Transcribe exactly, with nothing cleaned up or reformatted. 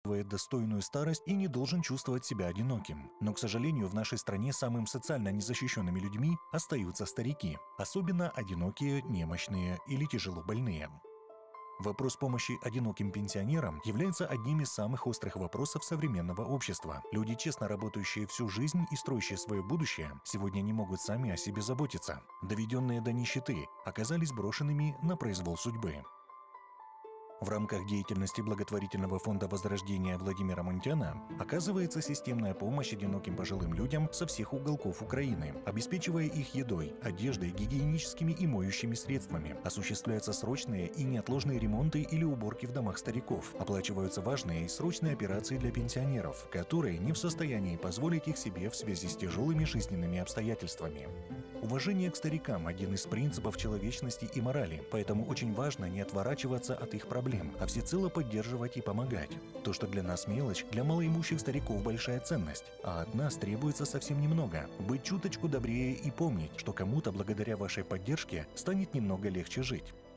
чувствует достойную старость и не должен чувствовать себя одиноким. Но, к сожалению, в нашей стране самым социально незащищенными людьми остаются старики, особенно одинокие, немощные или тяжело больные. Вопрос помощи одиноким пенсионерам является одним из самых острых вопросов современного общества. Люди, честно работающие всю жизнь и строящие свое будущее, сегодня не могут сами о себе заботиться. Доведенные до нищеты, оказались брошенными на произвол судьбы. В рамках деятельности благотворительного фонда возрождения Владимира Мунтяна оказывается системная помощь одиноким пожилым людям со всех уголков Украины, обеспечивая их едой, одеждой, гигиеническими и моющими средствами. Осуществляются срочные и неотложные ремонты или уборки в домах стариков. Оплачиваются важные и срочные операции для пенсионеров, которые не в состоянии позволить их себе в связи с тяжелыми жизненными обстоятельствами. Уважение к старикам – один из принципов человечности и морали, поэтому очень важно не отворачиваться от их проблем, а всецело поддерживать и помогать. То, что для нас мелочь, для малоимущих стариков большая ценность, а от нас требуется совсем немного – быть чуточку добрее и помнить, что кому-то благодаря вашей поддержке станет немного легче жить.